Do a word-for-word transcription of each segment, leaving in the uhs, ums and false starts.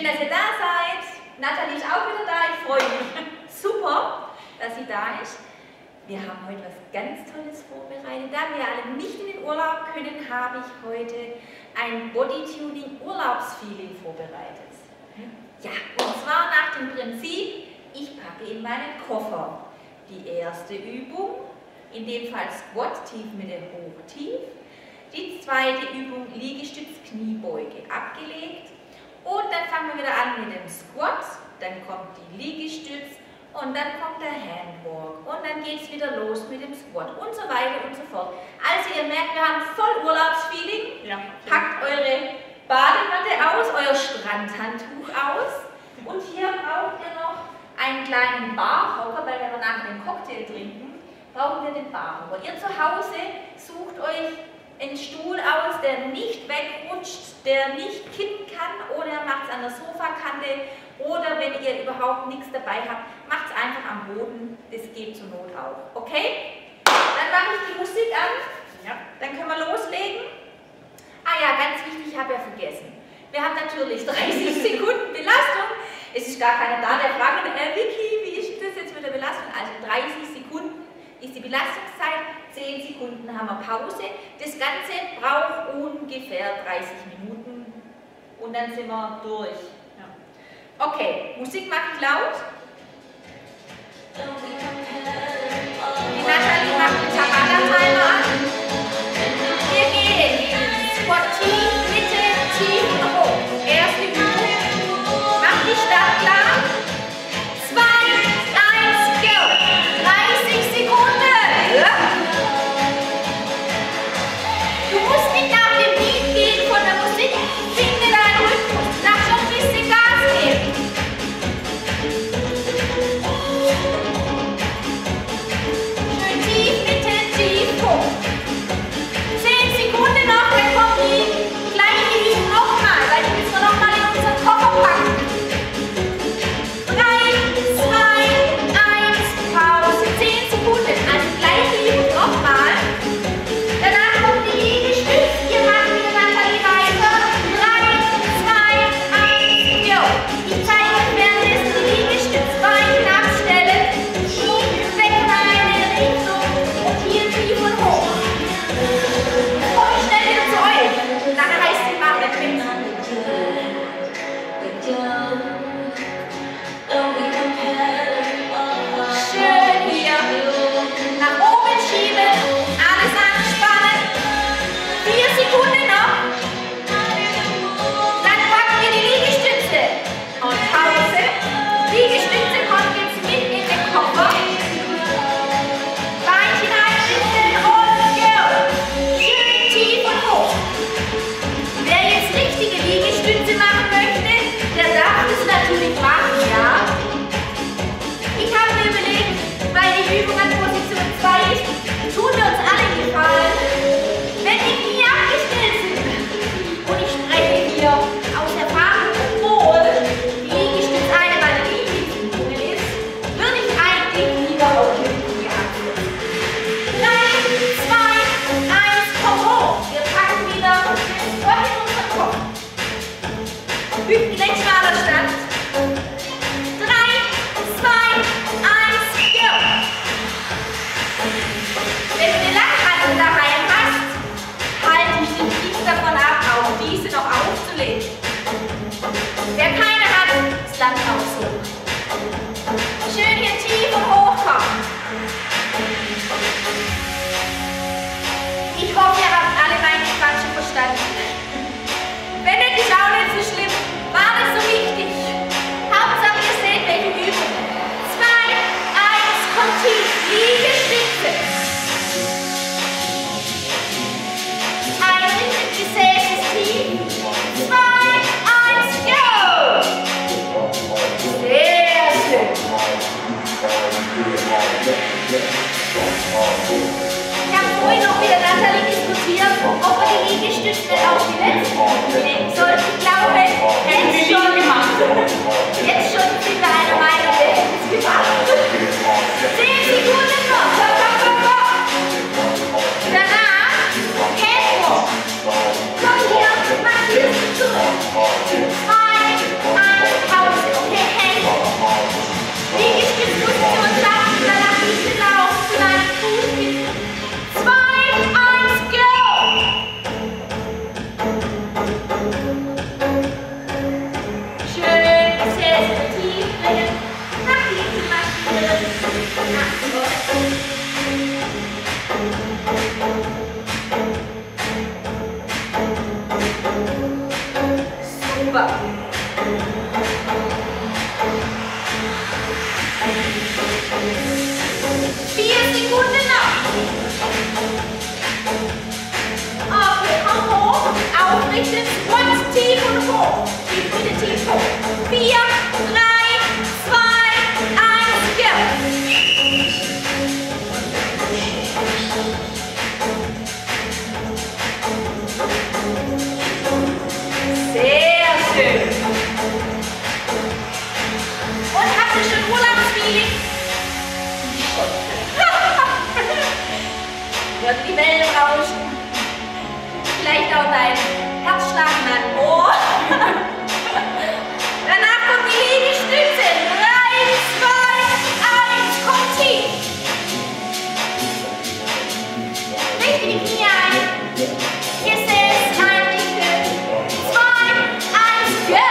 Schön, dass ihr da seid. Nathalie ist auch wieder da. Ich freue mich. Super, dass sie da ist. Wir haben heute was ganz Tolles vorbereitet. Da wir alle nicht in den Urlaub können, habe ich heute ein Bodytuning Urlaubsfeeling vorbereitet. Ja, und zwar nach dem Prinzip, ich packe in meinen Koffer die erste Übung, in dem Fall Squat, Tiefmitte, Hoch, Tief. Die zweite Übung, Liegestütz, Kniebeuge, abgelegt. Und dann fangen wir wieder an mit dem Squat, dann kommt die Liegestütz und dann kommt der Handwalk. Und dann geht es wieder los mit dem Squat und so weiter und so fort. Also ihr merkt, wir haben voll Urlaubsfeeling. Ja. Packt eure Badematte aus, euer Strandhandtuch aus. Und hier braucht ihr noch einen kleinen Barhocker, weil wir nachher den Cocktail trinken, brauchen wir den Barhocker. Ihr zu Hause sucht euch einen Stuhl aus, der nicht wegrutscht, der nicht kippen kann, oder ihr macht es an der Sofakante, oder wenn ihr überhaupt nichts dabei habt, macht es einfach am Boden, das geht zur Not auch. Okay? Dann mache ich die Musik an, ja. Dann können wir loslegen. Ah ja, ganz wichtig, ich habe ja vergessen. Wir haben natürlich dreißig Sekunden Belastung. Es ist gar keiner da, der fragt, äh, Vicky, wie ist das jetzt mit der Belastung? Also dreißig Sekunden ist die Belastungszeit, zehn Sekunden haben wir Pause. Das Ganze braucht ungefähr dreißig Minuten und dann sind wir durch. Ja. Okay, Musik macht laut. Die Nathalie macht den Tabata-Timer an. Wir gehen in Squat tief, Mitte, tief und hoch. Erste Übung. Mach die Start klar. Zwei, eins, go. dreißig Sekunden. Ja. Du musst nicht nach dem Beat gehen von der Musik. Finde deinen Rhythmus. Darf schon ein bisschen Gas geben. Schön tief, Mitte, tief, hoch. zehn Sekunden noch, dann kommt die gleiche Übung nochmal, weil die müssen wir nochmal in unseren Koffer packen. drei, zwei, eins, Pause. zehn Sekunden, also gleiche Übung nochmal. Danach kommt die Liegestütz. Ihr macht mit der Nathalie weiter. drei, zwei, eins, go. Ich zeige euch währenddessen die Liegestütz. Beine abstellen. Schieben weg in eine Richtung und hier tief und hoch. Komm schnell wieder zu euch. Nachher heißt die Mache mit. Schön hier. Nach oben schieben. Alles anspannen. Vier Sekunden noch. Dann packen wir die Liegestütze. Und Pause. Liegestütze kommt jetzt mit in den Koffer. Beinchen einrichten und go. Schön tief und hoch. Wer jetzt richtige Liegestütze machen möchte, der darf es natürlich machen, ja. Ich habe mir überlegt, weil die Übung an Position zwei ist, tun wir uns alle einen Gefallen, wenn die Knie abgestellt sind. Und ich spreche hier aus Erfahrung, obwohl die Liegestütze eine meiner Lieblingsübungen ist, würde ich eigentlich lieber auf die Knie abstellen. drei, zwei, eins, komm hoch. Wir packen wieder und setzen Gott in unseren Kopf. Hüftgelenksschmaler Stand. drei, zwei, eins, go. Wenn du eine Langhantel daheim hast, halte ich dich nicht davon ab, auch diese noch aufzulegen. Wer keine hat, ist dann auch so. Schön hier tief und hoch kommen. Ich hoffe, ihr habt alle meine Quatsche verstanden. Wenn nicht, ist auch nicht so schlimm. War nicht so wichtig. Hauptsache, ihr seht, welche Übung. zwei, eins, kommt tief. Liegestütze. Einrichten, Gesäß ist tief. zwei, eins, go. Sehr schön. Ich habe vorhin noch mit der Nathalie diskutiert, ob wir die Liegestütze nicht auf die letzten Übungen legen sollten. Ich glaube, jetzt schon gemacht. Jetzt schon sind wir einer Meinung, wir hätten es gemacht. zehn Sekunden noch. Komm, komm, komm, komm. Danach Handwalk. Komm hier, mach die Hüfte zurück. zwei, eins, Super. Vier Sekunden noch. Okay, komm hoch. Aufrichten. Squats tief und hoch. Tief, bitte tief hoch. Vier, drei, zwei, eins, go. Sehr schön. Und habt ihr schon Urlaubsfeeling? Hört die Wellen rauschen. Vielleicht auch dein Herzschlag in deinem Ohr. Danach kommt die Liegestütze. drei, zwei, eins, komm tief. Richte die Knie ein. Gesäß einrichten. zwei, eins, go.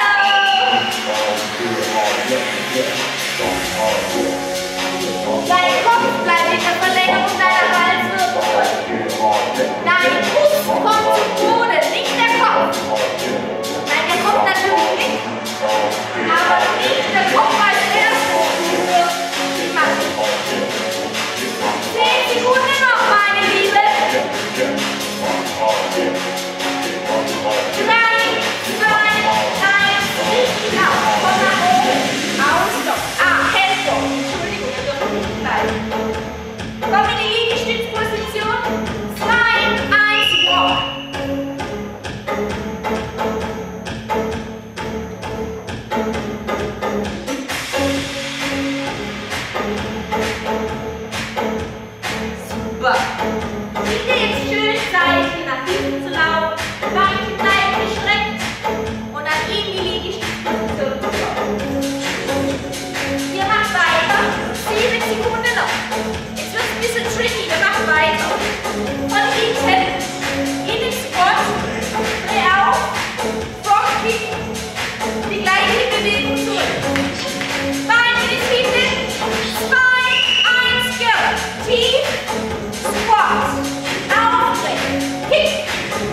Dein Kopf bleibt in der Verlängerung deiner Halswirbelsäule. Dein Fuß kommt zum Boden, nicht der Kopf. Nein, der kommt natürlich mit, aber nicht der Kopf als erstes. Nur die Masse. Zehn Sekunden noch, meine Liebe. Drei, zwei, eins, richtig auf. Komm nach oben. Ausstopp. Ah, Tempo. Entschuldigung, wir dürfen nicht bleiben. Komm in die Liegestützposition. zwei, eins, walk. Super. Bitte jetzt schön Seite nach hinten zu laufen. Beinchen bleiben gestreckt. Und dann in die Liegestützposition zu kommen. Ihr macht weiter. sieben Sekunden noch. Jetzt wird es ein bisschen tricky. Wir machen weiter. Von hinten in den Squat. Dreh auf. Frog Kick. Die gleiche Bewegung zurück. Beine bis hinten. zwei, eins, go. Tief. Squat. Aufrecht. Kick.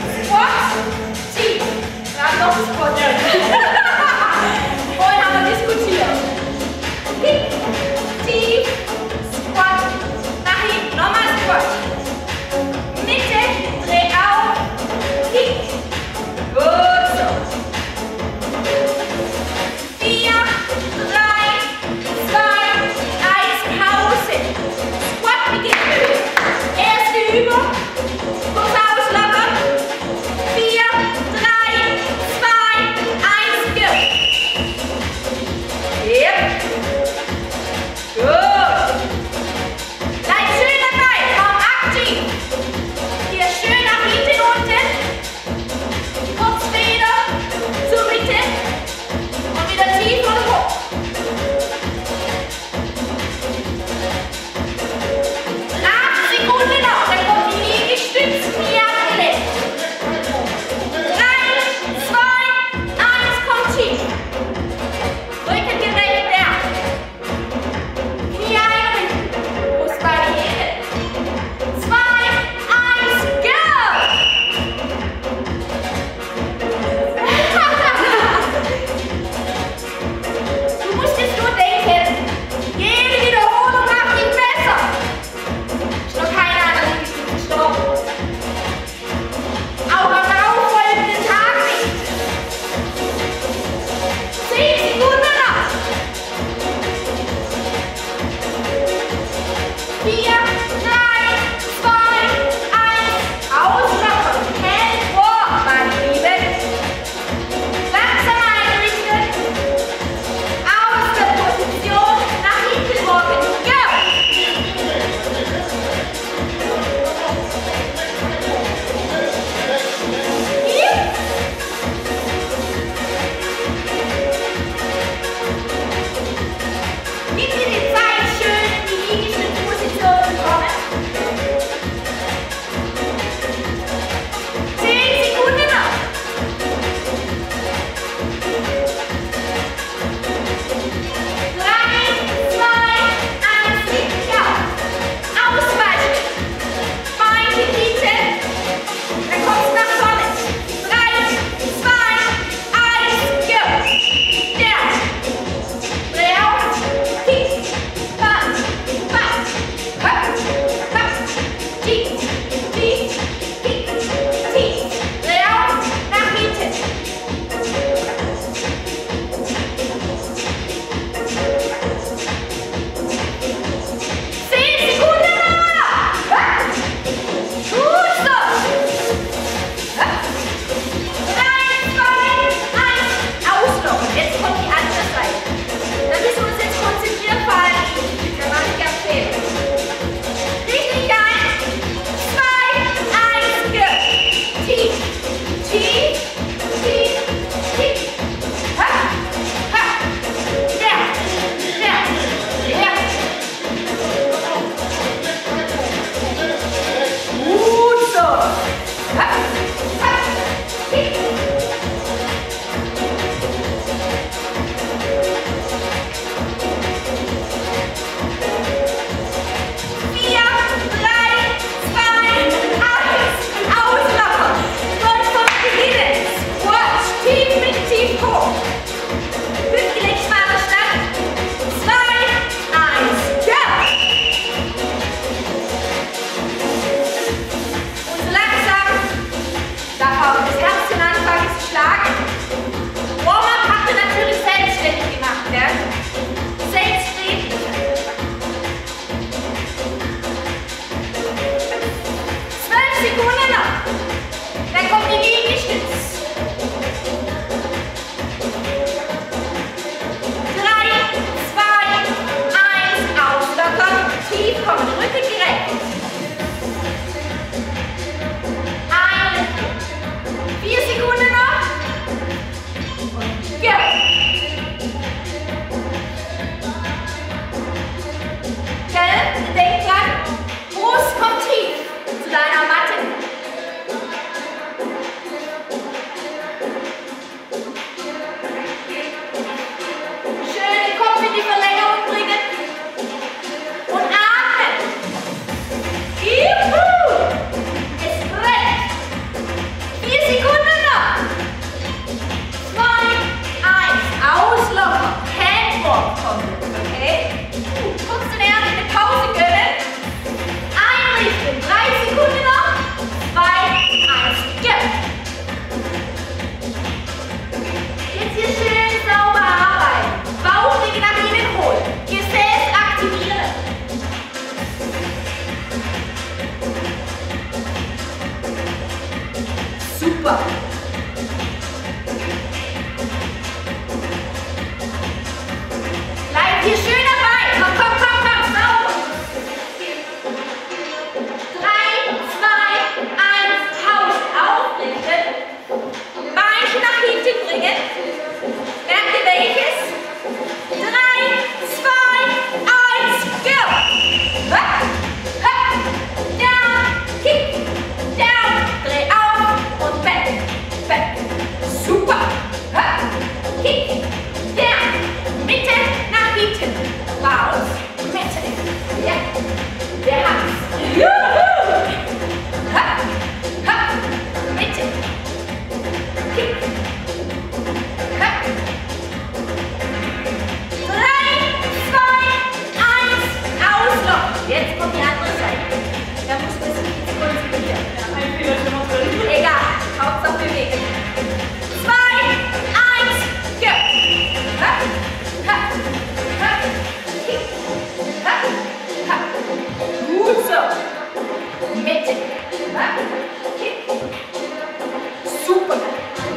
Super. Bleib hier schön dabei. Komm, komm, komm, komm. Sauber. drei, zwei, eins. Pause. Aufrichten. Beinchen nach hinten bringen. Merkt ihr welches? drei, zwei, eins. Go. Hopp, hopp. Down. Kick. Down. Dreh auf und back. Back. Super. Hopp. Kick. Down. Mitte nach hinten. Raus. Mitte. Ja. Der hat's. Juhu. Hopp. Hopp. Mitte. Kick. Hopp. drei, zwei, eins. Auslocken. Jetzt kommt die andere Seite. Da muss man sich jetzt konzentrieren. Ein Fehler schon mal drin. Egal. Hauptsache bewegen. zwei, eins. Go. Hopp. Hopp. Hopp. Kick. Hopp. Hopp. Gut so. Mitte. Hopp. Kick. Super. Hopp.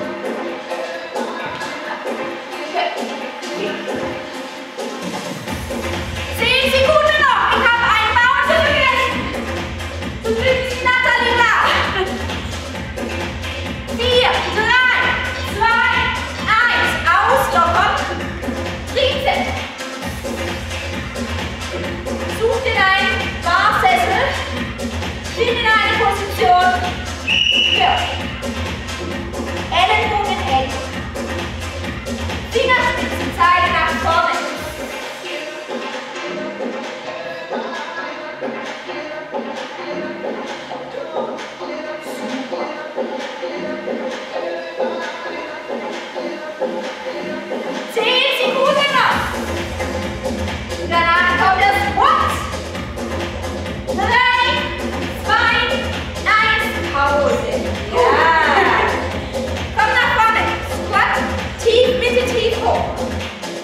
Hopp. Kick. Zehn Sekunden noch. Ich habe einen Mountain vergessen. Zum Glück ist die Nathalie da. Vier, drei, zwei, eins. Auslockern. Trizeps. Such dir einen Barsessel. Finde in eine Position. Ja. Ellenbogen eng. Fingerspitzen zeigen nach vorne. Zehn Sekunden noch. Danach kommt das Squat. Drei, zwei, eins, Pause. Ja. Komm nach vorne. Squat, tief, Mitte, tief, hoch.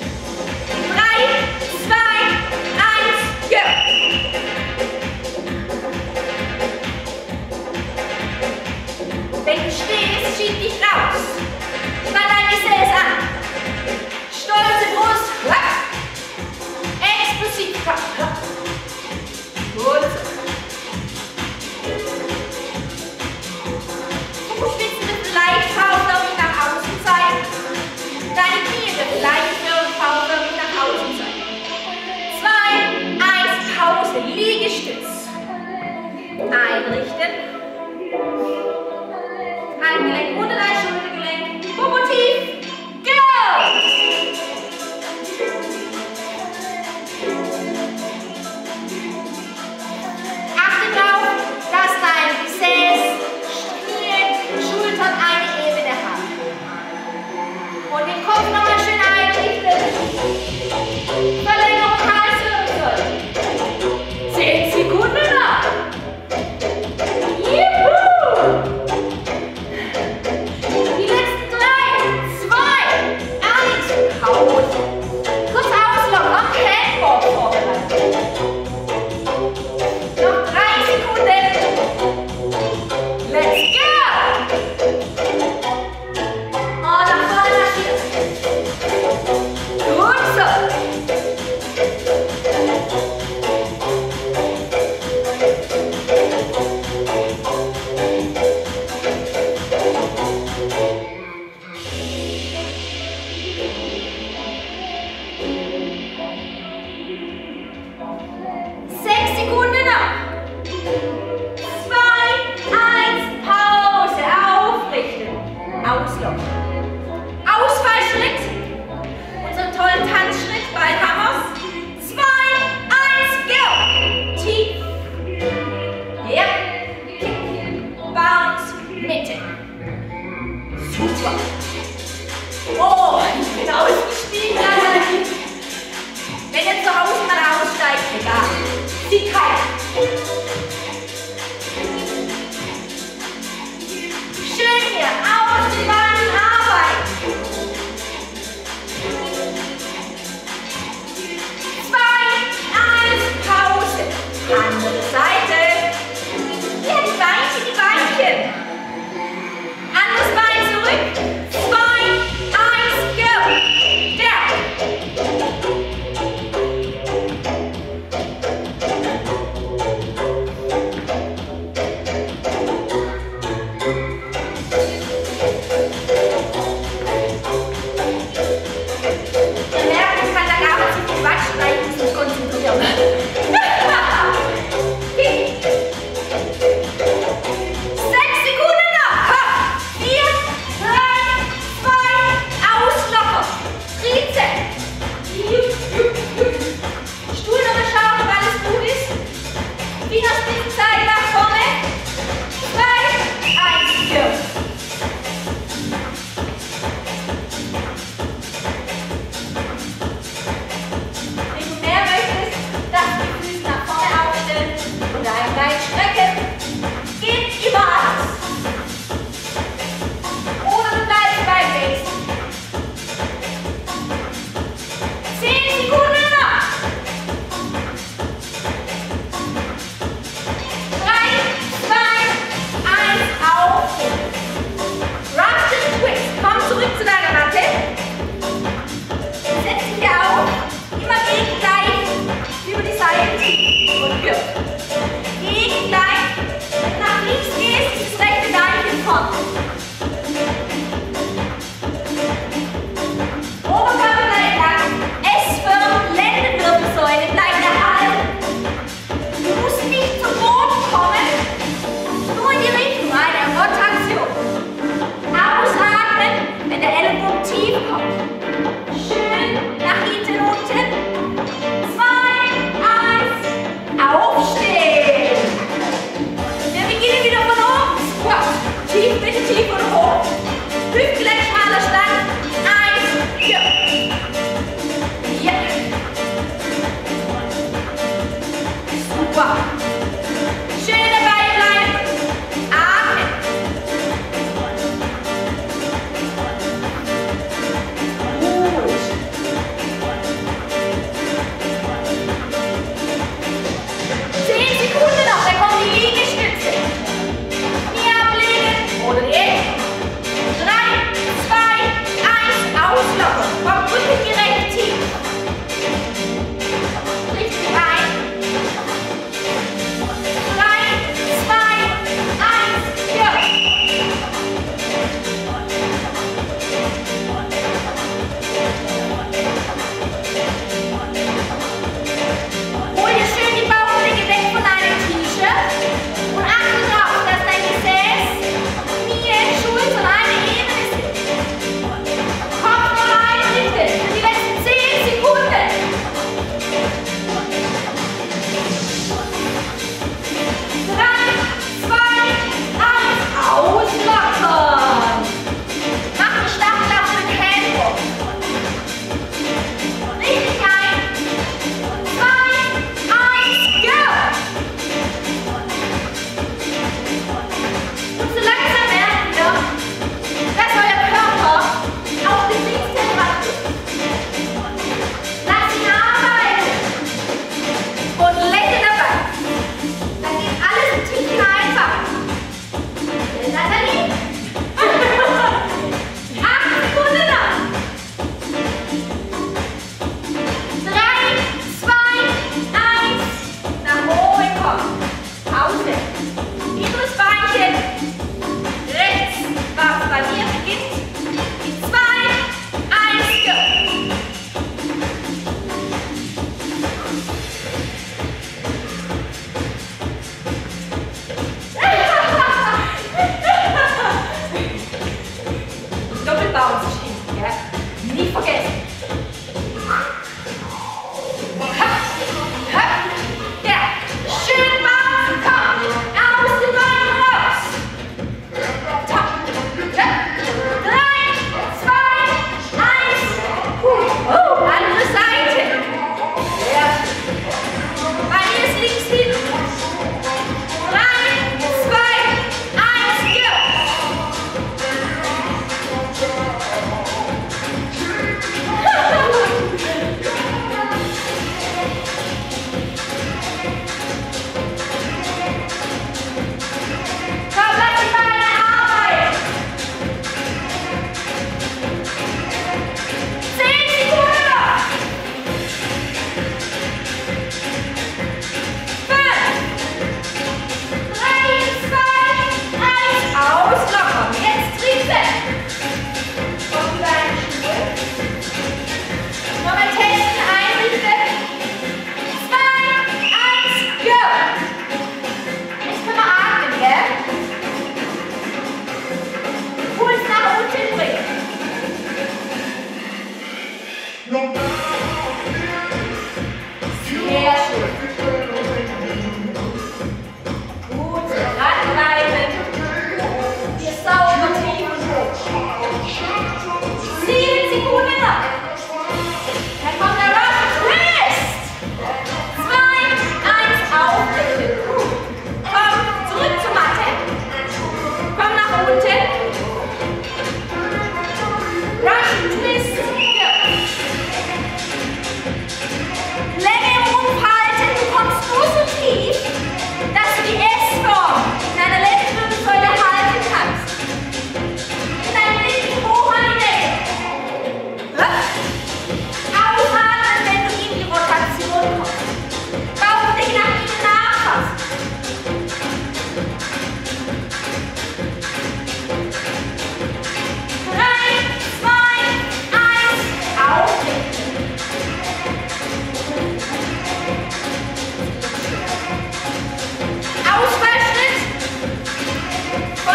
Super. Oberkörper bleibt lang. S-förmig, Lendenwirbelsäule bleibt erhalten. Du musst nicht zum Boden kommen, nur in die Richtung einer Rotation. Ausatmen, wenn der Ellenbogen tief kommt. Schön nach hinten unten. Zwei, eins, aufstehen. Wir beginnen wieder von oben. Squat. Tief, bitte tief.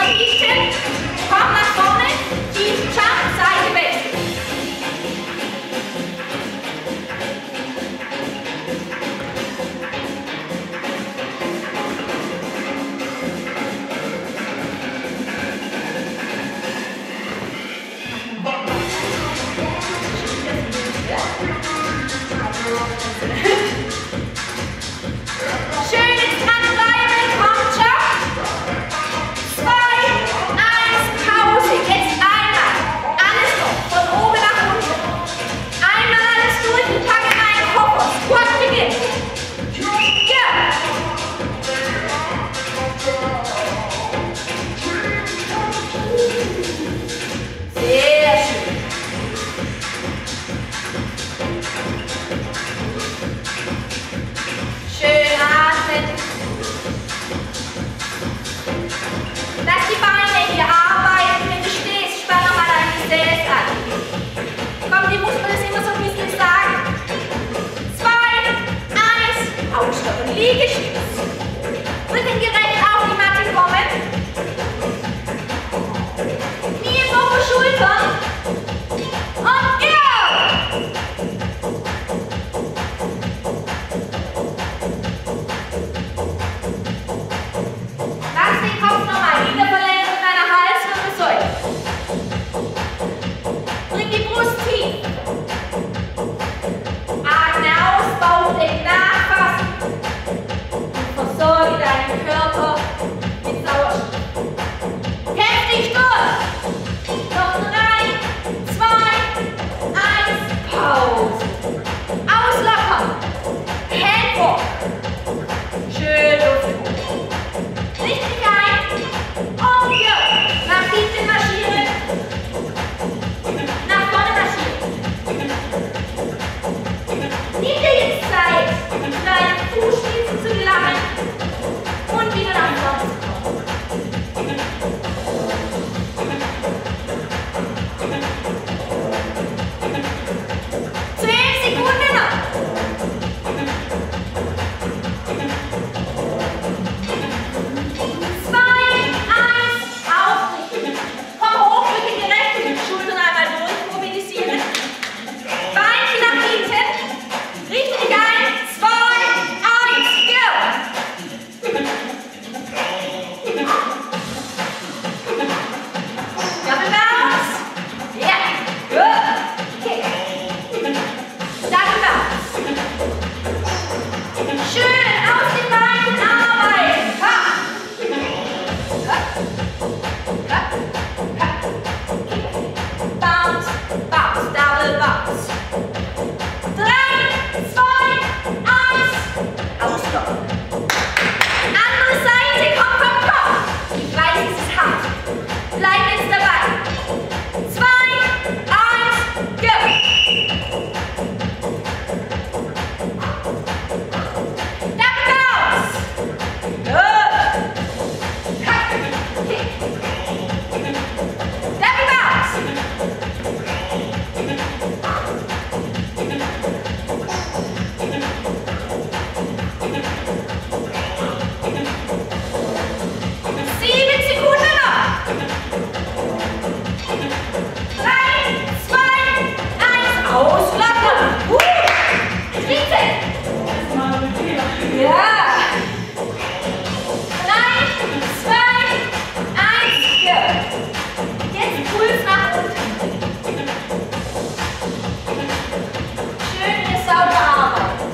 nach hinten, komm nach vorne, tief Jump, Seite wechseln. Schön jetzt dranbleiben, komm schon. Zwei, eins, Pause. Jetzt einmal. Alles noch, von oben nach unten. Einmal alles durch und packe einen Koffer. Squat beginnt. Ja. Sehr schön. Schön atmen. Lass die Beine hier arbeiten. Wenn du stehst, spann nochmal dein Gesäß an. Komm, die Muskeln ist immer so ein bisschen sagen. Zwei, eins, ausstoppen. Liegestütz. Rückengerecht auf die Matte kommen. Knie im Bogen, Schultern. Und go! Lass den Kopf nochmal in der Verlängerung deiner Halswirbelsäule. Bring die Brust tief. Atme aus, Bauchdeck nachfassen. Und versorge deinen Körper mit Sauerstoff. Kämpf dich durch. Noch drei, zwei, eins, Pause. Auslockern. Handwalk. Schön Luft hoch. Richtig ein. Und ja. Nach hinten marschieren. Nach vorne marschieren. Nimm dir jetzt Zeit, deine Fußspitzen zu gelangen und wieder nach vorne zu kommen. Zehn Sekunden noch. Zwei, eins, aufrichten. Komm hoch, Rücken gerecht und die Schultern einmal durch, mobilisieren. Beinchen nach hinten. Richtig ein. Zwei, eins, go. Double bounce. Ja, good. Kick. Double bounce. Schön aus den Beinen arbeiten. Ha. Bounce, bounce, double bounce. Drei, zwei, eins, ausstoppen. Andere Seite, komm, komm, komm. Ich weiß, es ist hart. Bleib jetzt dabei. Zwei, eins, go. Double bounce. Good. Kick. Double bounce. Sieben Sekunden noch. Drei, zwei, eins, auslockern. Uh, Trizeps. Ja. Drei, zwei, eins, go. Jetzt Puls nach unten. Schön hier sauber arbeiten.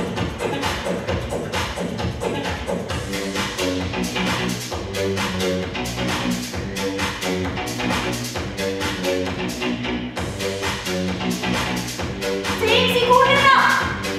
Zehn Sekunden noch.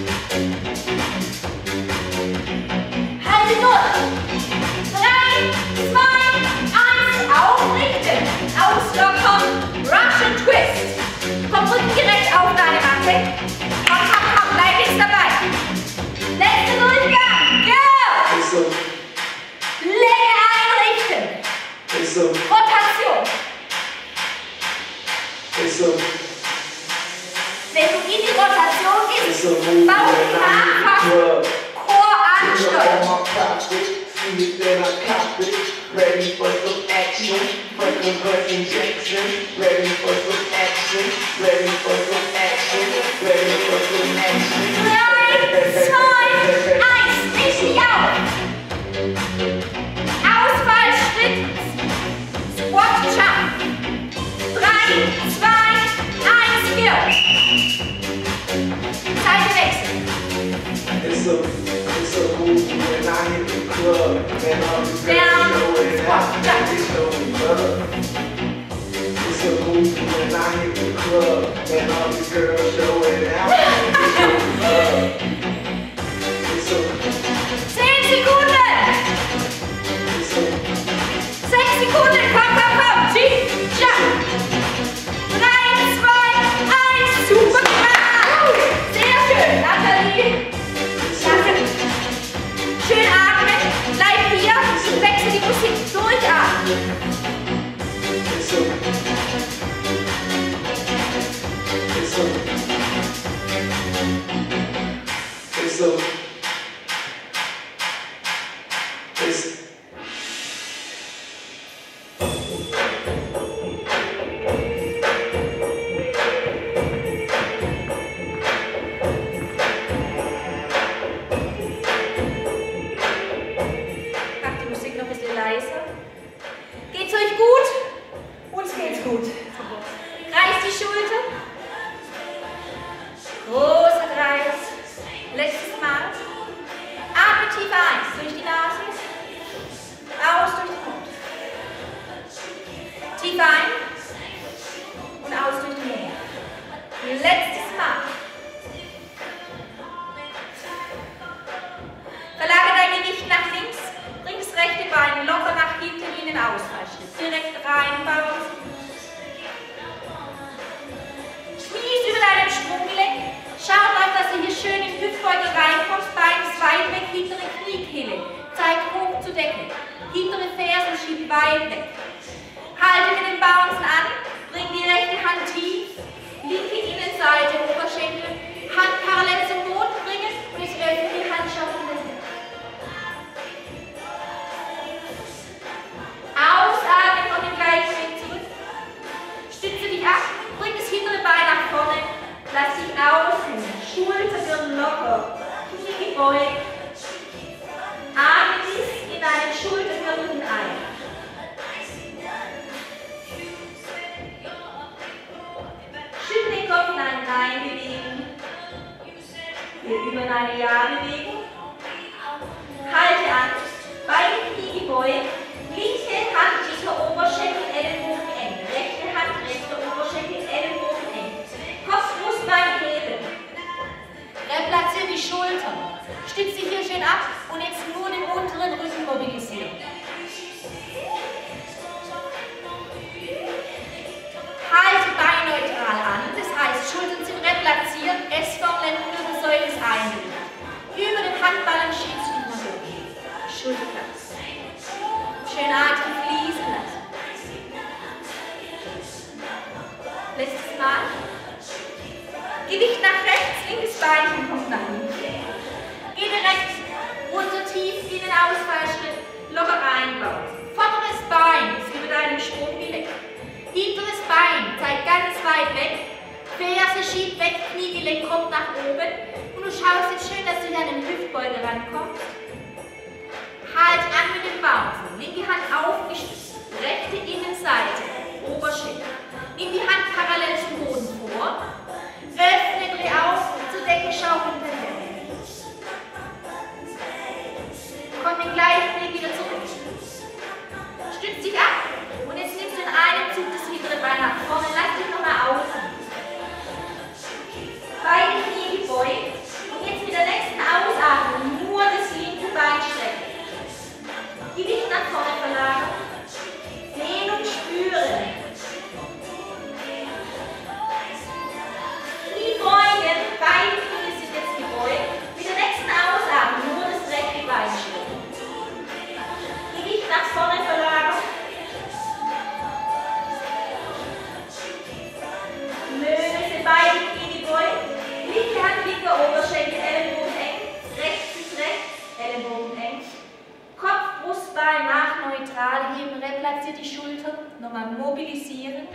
Halte durch. Drei, zwei, eins, aufrichten. Auslockern. Russian Twist. Komm rückengerecht auf deine Matte. Komm, komm, komm, bleib jetzt dabei. Letzter Durchgang. Go! Länge einrichten. Rotation. Wenn du in die Rotation gehst, Bauch nachfassen, Chor ansteuern. action, Michael Michael Jackson, ready for some action, ready for some action, ready for some action. drei, zwei, eins, richtig auf! Ausfallschritt, Squat Jump. drei, zwei, eins, vier. Seite wechseln. It's a, it's a move when I hit the club, and all these Down, girls show it squat, out, jump. they show me love. It's a move when I hit the club, and all these girls show it out, they show me love. It's a, zehn Sekunden! it's a, sechs Sekunden! Komm, komm, komm! Cheat! Jump! drei, zwei, eins! Super gemacht! Sehr schön! Nathalie! Danke! Schön atmen! Bleib hier! Ich wechsle die Musik! Durchatmen! it's a, it's a, it's a, it's Mach die Musik noch ein bisschen leiser. Geht's euch gut? Uns geht's gut. Kreis die Schulter. Großer Kreis. Letztes Mal. Atme tief ein. Durch die Nase. Aus durch den Mund. Tief ein. Und aus durch den Mund. Letztes Mal. Verlagere dein Gewicht nach links. Bring das rechte Bein locker nach hinten in den Ausfallschritt. Direkt reinbauen. Knies über deinem Sprunggelenk. Schau mal, dass du hier schön in den Hüftbeutel reinkommst. Bein ist weit weg, hintere Kniekehle. Zeig hoch zur Decke. Hintere Fersen schieb weit weg. Halte mit den Bouncen an. Bring die rechte Hand tief. Linke Innenseite, Oberschenkel. Hand parallel zum Boden bringen. Und jetzt öffne die Handschaufeln. Ausatmen und den gleichen Weg zurück. Stütze dich ab, bring das hintere Bein nach vorne. Lass dich außen, Schultergürtel locker, Knie gebeugt. Atme bis in deinen Schultergürtel hinein. Schüttle den Kopf in eine Nein-Bewegung. Wir üben eine Ja-Bewegung. Halte an, beide Knie gebeugt. Linke Hand linker Oberschenkel, Ellenbogen eng. Rechte Hand rechter Oberschenkel, Ellenbogen eng. Kopf, Brustbein heben. Replatziere die Schultern. Stütze dich hier schön ab und jetzt nur den unteren Rücken mobilisieren. Halte Bein neutral an. Das heißt, Schultern sind replatziert, S-Form, Lendenwirbelsäule ist eingelegt. Über den Handballen schiebst du nach oben. Schulterplatz. Schön Atem fließen lassen. Letztes Mal. Gewicht nach rechts, linkes Beinchen kommt nach hinten. Geh direkt runter tief in den Ausfallschritt, locker reinbauen. Vorderes Bein ist über deinem Sprunggelenk. Hinteres Bein zeigt ganz weit weg. Ferse schiebt weg, Kniegelenk kommt nach oben. Und du schaust jetzt schön, dass du hier an den Hüftbeutel rankommst. Halt an mit den Bauchen. Nimm die Hand aufgestützt. Rechte Innenseite. Oberschenkel. Nimm die Hand parallel zum Boden vor. Öffne, dreh auf. Zur Decke schaukeln hinterher. Komm den gleichen Weg wieder zurück. Stütz dich ab. Und jetzt nimmst du in einem Zug das hintere Bein nach vorne. Lass dich nochmal außen. Beide Knie gebeugt. Und jetzt mit der nächsten Ausatmung nur das linke Bein strecken. Gewicht nach vorne verlagern. Armheben, replatziert die Schultern, nochmal mobilisieren.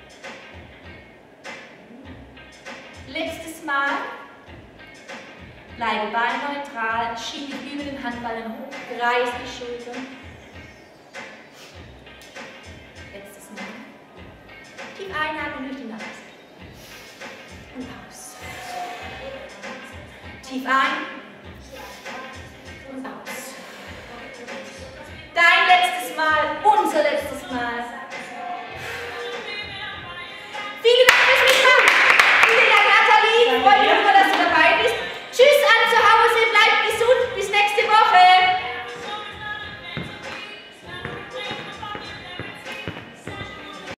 Letztes Mal. Bleibe beinneutral, schiebe über den Handballen hoch, kreise die Schultern. Letztes Mal. Tief einatmen durch die Nase. Und aus. Tief ein.